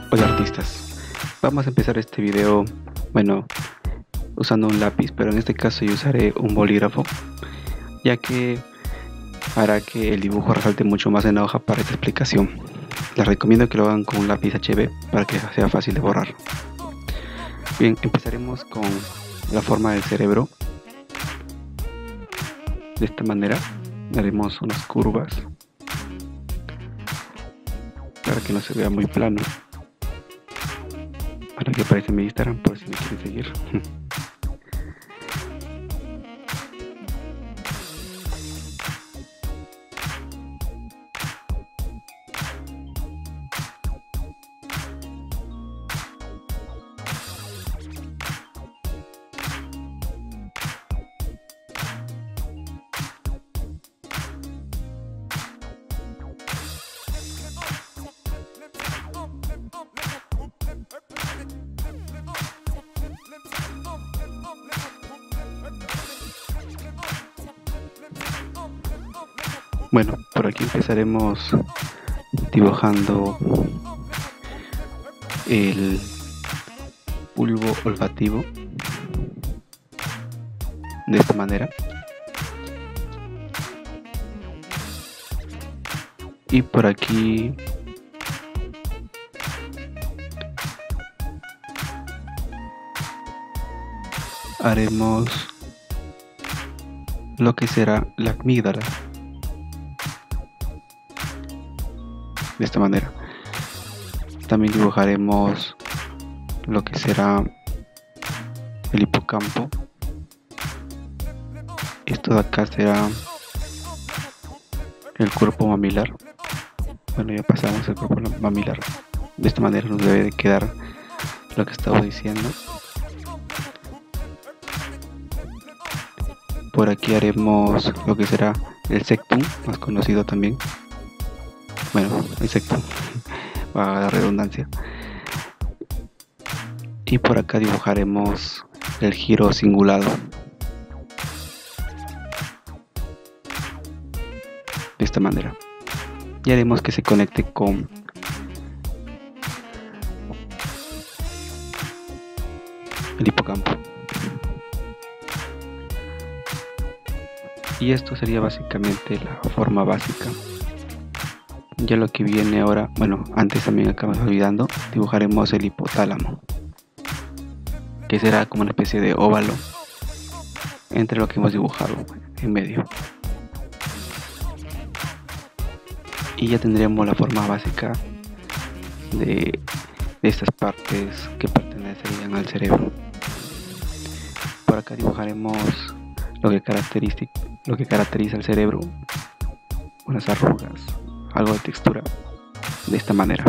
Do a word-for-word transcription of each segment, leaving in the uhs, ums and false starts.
Hola artistas, vamos a empezar este video, bueno, usando un lápiz, pero en este caso yo usaré un bolígrafo, ya que hará que el dibujo resalte mucho más en la hoja para esta explicación. Les recomiendo que lo hagan con un lápiz H B para que sea fácil de borrar. Bien, empezaremos con la forma del cerebro. De esta manera haremos unas curvas para que no se vea muy plano. Ahora que aparece en mi Instagram por si me quieren seguir. Bueno, por aquí empezaremos dibujando el bulbo olfativo de esta manera, y por aquí haremos lo que será la amígdala. De esta manera también dibujaremos lo que será el hipocampo. Esto de acá será el cuerpo mamilar. Bueno, ya pasamos el cuerpo mamilar. De esta manera nos debe de quedar lo que estaba diciendo. Por aquí haremos lo que será el septum, más conocido también. Bueno, el septum, para la redundancia. Y por acá dibujaremos el giro cingulado. De esta manera. Y haremos que se conecte con el hipocampo. Y esto sería básicamente la forma básica. Ya lo que viene ahora, bueno, antes también acabamos olvidando, dibujaremos el hipotálamo, que será como una especie de óvalo entre lo que hemos dibujado en medio. Y ya tendremos la forma básica de, de estas partes que pertenecerían al cerebro. Por acá dibujaremos lo que caracteriza, lo que caracteriza el cerebro, unas arrugas, algo de textura, de esta manera.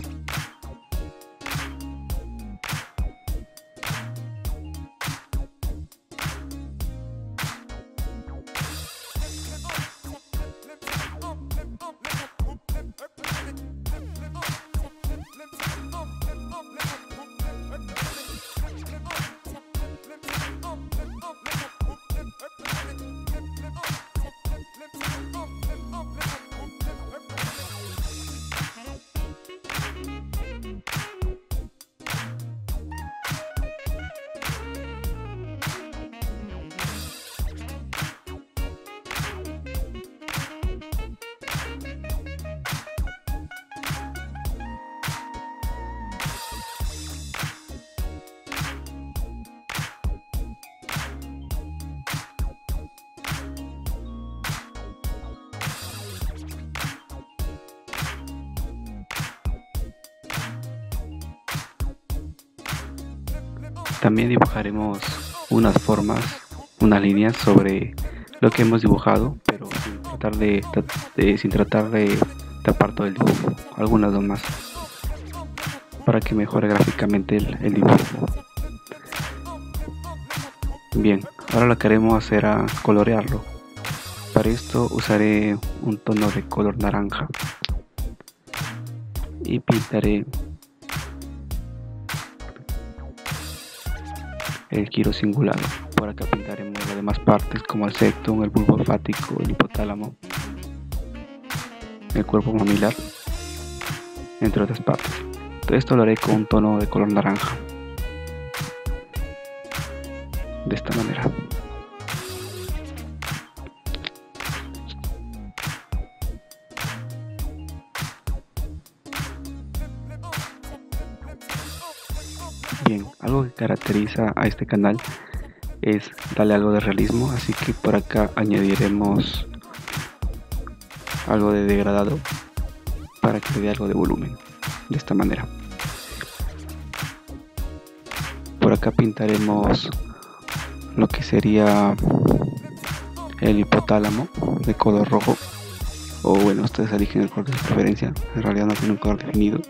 También dibujaremos unas formas, unas líneas sobre lo que hemos dibujado, pero sin tratar de, de, sin tratar de tapar todo el dibujo, algunas más, para que mejore gráficamente el, el dibujo. Bien, ahora lo que haremos será colorearlo. Para esto usaré un tono de color naranja y pintaré el giro cingulado. Por acá pintaremos las demás partes como el septum, el bulbo olfático, el hipotálamo, el cuerpo mamilar, entre otras partes. Esto lo haré con un tono de color naranja, de esta manera. Bien, algo que caracteriza a este canal es darle algo de realismo, así que por acá añadiremos algo de degradado para que le dé algo de volumen, de esta manera. Por acá pintaremos lo que sería el hipotálamo de color rojo, o bueno, ustedes eligen el color de su preferencia, en realidad no tiene un color definido.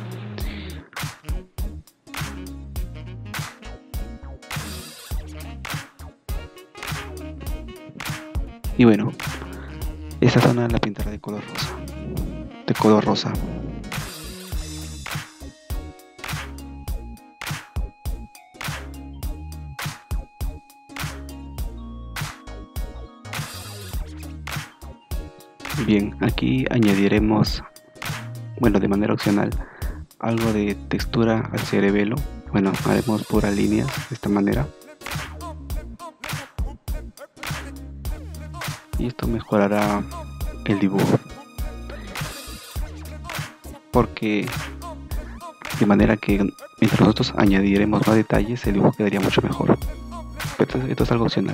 Y bueno, esa zona la pintaré de color rosa, de color rosa. Bien, aquí añadiremos, bueno, de manera opcional, algo de textura al cerebelo. Bueno, haremos puras líneas de esta manera. Y esto mejorará el dibujo, porque de manera que mientras nosotros añadiremos más detalles, el dibujo quedaría mucho mejor. Esto, esto es algo opcional.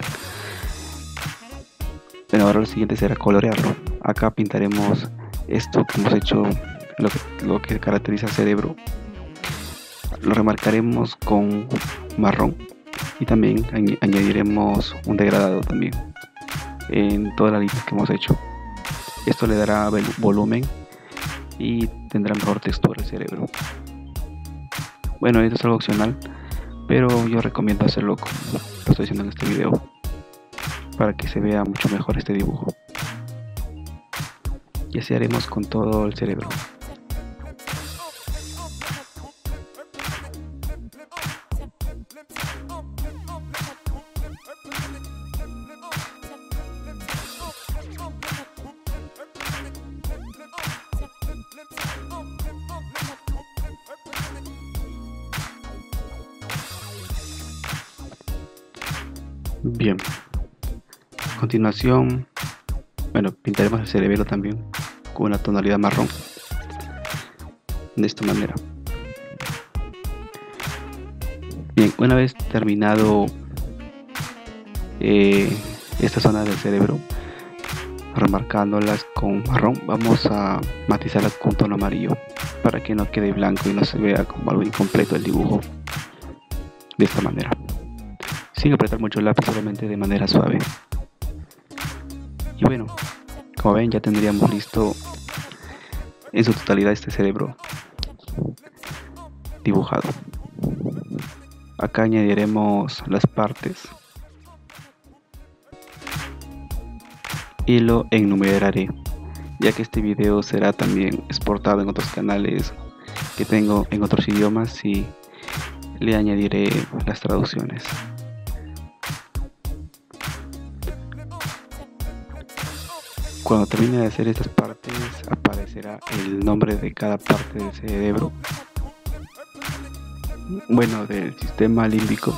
Bueno, ahora lo siguiente será colorearlo. Acá pintaremos esto que hemos hecho, lo que, lo que caracteriza al cerebro. Lo remarcaremos con marrón y también añ añadiremos un degradado también en todas las líneas que hemos hecho. Esto le dará volumen y tendrá mejor textura el cerebro. Bueno, esto es algo opcional, pero yo recomiendo hacerlo como lo estoy haciendo en este video, para que se vea mucho mejor este dibujo. Y así haremos con todo el cerebro. Bien, a continuación, bueno, pintaremos el cerebelo también con una tonalidad marrón, de esta manera. Bien, una vez terminado eh, esta zona del cerebro, remarcándolas con marrón, vamos a matizarlas con tono amarillo para que no quede blanco y no se vea como algo incompleto el dibujo, de esta manera, sin apretar mucho el lápiz, solamente de manera suave. Y bueno, como ven, ya tendríamos listo en su totalidad este cerebro dibujado. Acá añadiremos las partes y lo enumeraré, ya que este video será también exportado en otros canales que tengo en otros idiomas, y le añadiré las traducciones. Cuando termine de hacer estas partes, aparecerá el nombre de cada parte del cerebro, bueno, del sistema límbico,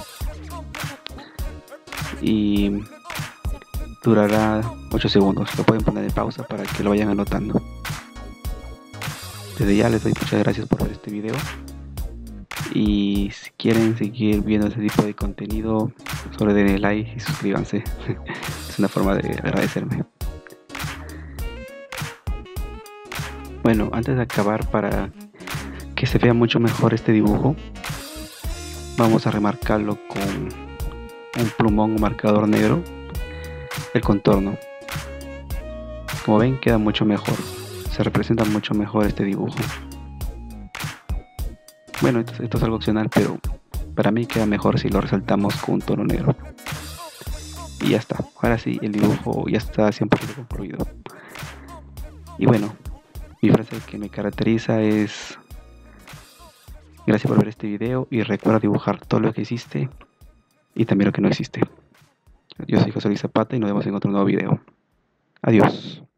y durará ocho segundos. Lo pueden poner en pausa para que lo vayan anotando. Desde ya les doy muchas gracias por ver este video, y si quieren seguir viendo este tipo de contenido, solo denle like y suscríbanse. Es una forma de agradecerme. Bueno, antes de acabar, para que se vea mucho mejor este dibujo, vamos a remarcarlo con un plumón o marcador negro, el contorno. Como ven, queda mucho mejor, se representa mucho mejor este dibujo. Bueno, esto, esto es algo opcional, pero para mí queda mejor si lo resaltamos con un tono negro. Y ya está, ahora sí el dibujo ya está cien por ciento concluido. Y bueno, mi frase que me caracteriza es: gracias por ver este video y recuerda dibujar todo lo que existe y también lo que no existe. Yo soy José Luis Zapata y nos vemos en otro nuevo video. Adiós.